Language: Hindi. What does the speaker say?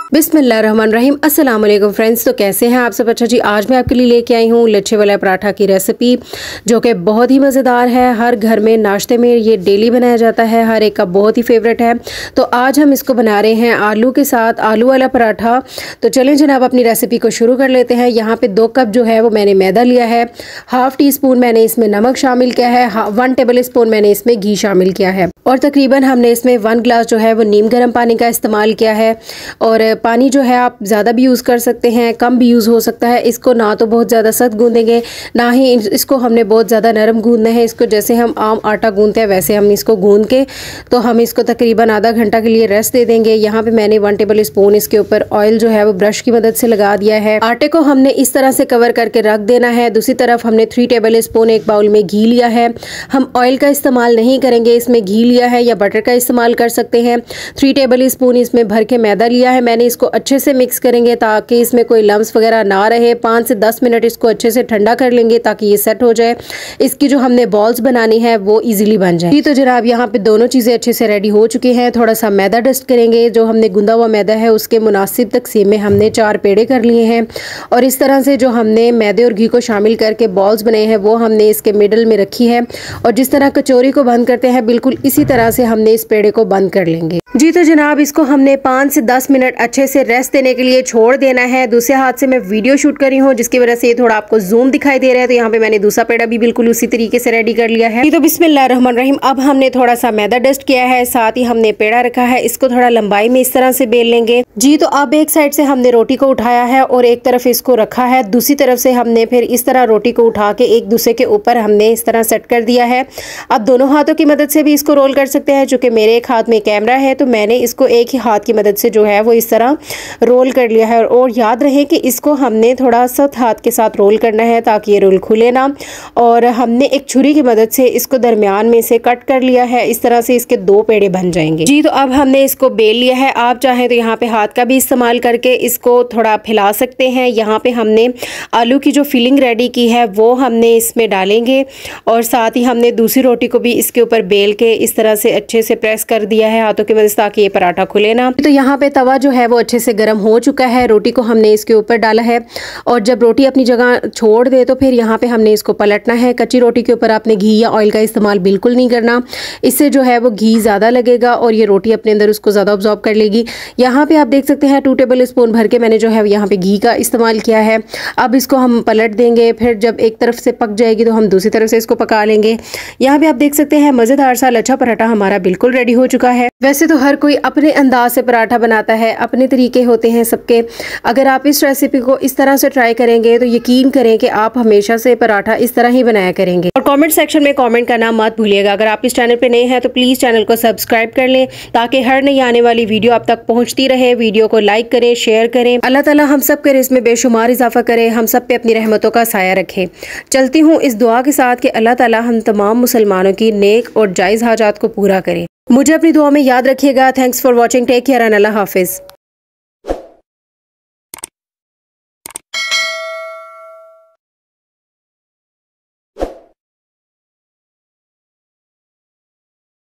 बिस्मिल्लाहिर्रहमानिर्रहीम। अस्सलाम वालेकुम फ्रेंड्स। तो कैसे हैं आप सब? अच्छा जी, आज मैं आपके लिए लेके आई हूँ लच्छे वाला पराठा की रेसिपी, जो कि बहुत ही मज़ेदार है। हर घर में नाश्ते में ये डेली बनाया जाता है, हर एक का बहुत ही फेवरेट है। तो आज हम इसको बना रहे हैं आलू के साथ, आलू वाला पराठा। तो चलें जनाब, अपनी रेसिपी को शुरू कर लेते हैं। यहाँ पर 2 कप जो है वो मैंने मैदा लिया है, हाफ़ टी स्पून मैंने इसमें नमक शामिल किया है, 1 टेबल स्पून मैंने इसमें घी शामिल किया है, और तकरीबन हमने इसमें 1 गिलास जो है वो नीम गर्म पानी का इस्तेमाल किया है। और पानी जो है आप ज़्यादा भी यूज़ कर सकते हैं, कम भी यूज़ हो सकता है। इसको ना तो बहुत ज़्यादा सख्त गूँदेंगे, ना ही इसको हमने बहुत ज़्यादा नरम गूँधना है। इसको जैसे हम आम आटा गूँधते हैं वैसे हम इसको गूँध के, तो हम इसको तकरीबन आधा घंटा के लिए रेस्ट दे देंगे। यहाँ पे मैंने 1 टेबल स्पून इसके ऊपर ऑयल जो है वो ब्रश की मदद से लगा दिया है। आटे को हमने इस तरह से कवर करके रख देना है। दूसरी तरफ हमने 3 टेबल स्पून एक बाउल में घी लिया है। हम ऑयल का इस्तेमाल नहीं करेंगे, इसमें घी लिया है या बटर का इस्तेमाल कर सकते हैं। 3 टेबल स्पून इसमें भर के मैदा लिया है मैंने। इसको अच्छे से मिक्स करेंगे ताकि इसमें कोई लम्स वगैरह ना रहे। 5 से 10 मिनट इसको अच्छे से ठंडा कर लेंगे ताकि ये सेट हो जाए। इसकी जो हमने बॉल्स बनानी है वो इजीली बन जाए। तो जनाब यहाँ पे दोनों चीज़ें अच्छे से रेडी हो चुकी हैं। थोड़ा सा मैदा डस्ट करेंगे। जो हमने गूंदा हुआ मैदा है उसके मुनासिब तकसीम में हमने 4 पेड़े कर लिए हैं, और इस तरह से जो हमने मैदे और घी को शामिल करके बॉल्स बनाए हैं वो हमने इसके मिडल में रखी है। और जिस तरह कचौरी को बंद करते हैं बिल्कुल इसी तरह से हमने इस पेड़े को बंद कर लेंगे जी। तो जनाब इसको हमने 5 से 10 मिनट अच्छे से रेस्ट देने के लिए छोड़ देना है। दूसरे हाथ से मैं वीडियो शूट कर रही हूँ जिसकी वजह से थोड़ा आपको जूम दिखाई दे रहा है। तो यहाँ पे मैंने दूसरा पेड़ा भी बिल्कुल उसी तरीके से रेडी कर लिया है। तो बिस्मिल्लाहिर्रहमानिर्रहीम। अब हमने थोड़ा सा मैदा डस्ट किया है, साथ ही हमने पेड़ा रखा है। इसको थोड़ा लंबाई में इस तरह से बेल लेंगे जी। तो अब एक साइड से हमने रोटी को उठाया है और एक तरफ इसको रखा है, दूसरी तरफ से हमने फिर इस तरह रोटी को उठा के एक दूसरे के ऊपर हमने इस तरह सेट कर दिया है। अब दोनों हाथों की मदद से भी इसको रोल कर सकते हैं। चूंकि मेरे एक हाथ में कैमरा है तो मैंने इसको एक ही हाथ की मदद से जो है वो इस तरह रोल कर लिया है। और याद रहे कि इसको हमने थोड़ा सा हाथ के साथ रोल करना है ताकि ये रोल खुले ना। और हमने एक छुरी की मदद से इसको दरमियान में से कट कर लिया है। इस तरह से इसके 2 पेड़े बन जाएंगे जी। तो अब हमने इसको बेल लिया है। आप चाहें तो यहाँ पे हाथ का भी इस्तेमाल करके इसको थोड़ा फैला सकते हैं। यहाँ पे हमने आलू की जो फिलिंग रेडी की है वो हमने इसमें डालेंगे, और साथ ही हमने दूसरी रोटी को भी इसके ऊपर बेल के इस तरह से अच्छे से प्रेस कर दिया है हाथों की मदद से ताकि ये पराठा खुले ना। तो यहाँ पे तवा जो है वो अच्छे से गर्म हो चुका है। रोटी को हमने इसके ऊपर डाला है, और जब रोटी अपनी जगह छोड़ दे तो फिर यहाँ पे हमने इसको पलटना है। कच्ची रोटी के ऊपर आपने घी या ऑयल का इस्तेमाल बिल्कुल नहीं करना, इससे जो है वो घी ज़्यादा लगेगा और ये रोटी अपने अंदर उसको ज़्यादा ऑब्जॉर्ब कर लेगी। यहाँ पे आप देख सकते हैं 2 टेबल स्पून भर के मैंने जो है यहाँ पे घी का इस्तेमाल किया है। अब इसको हम पलट देंगे, फिर जब एक तरफ से पक जाएगी तो हम दूसरी तरफ से इसको पका लेंगे। यहाँ पे आप देख सकते हैं मज़ेदार सा लच्छा पराठा हमारा बिल्कुल रेडी हो चुका है। वैसे तो हर कोई अपने अंदाज से पराठा बनाता है, अपने तरीके होते हैं सबके। अगर आप इस रेसिपी को इस तरह से ट्राई करेंगे तो यकीन करें कि आप हमेशा से पराठा इस तरह ही बनाया करेंगे। और कमेंट सेक्शन में कमेंट करना मत भूलिएगा। अगर आप इस चैनल पे नए हैं तो प्लीज़ चैनल को सब्सक्राइब कर लें ताकि हर नई आने वाली वीडियो आप तक पहुँचती रहे। वीडियो को लाइक करें, शेयर करें। अल्लाह ताला हम सब के रिज़्क़ में बेशुमार इजाफा करे, हम सब पे अपनी रहमतों का साया रखे। चलती हूँ इस दुआ के साथ कि अल्लाह ताला हम तमाम मुसलमानों की नेक और जायज़ हाजात को पूरा करे। मुझे अपनी दुआ में याद रखिएगा। Thanks for watching. Take care and अल्लाह हाफिज़।